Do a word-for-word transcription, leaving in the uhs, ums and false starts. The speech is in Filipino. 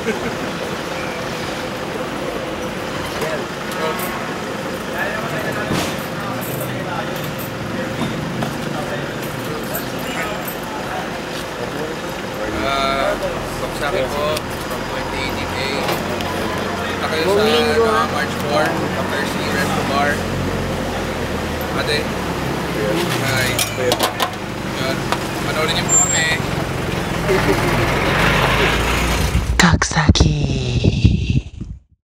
Uh, sa akin po, from twenty eighteen A. Punta kayo sa uh, March four, Mercy Resto Bar. Ate. Hi. Yun. Panoorin niyo po kami.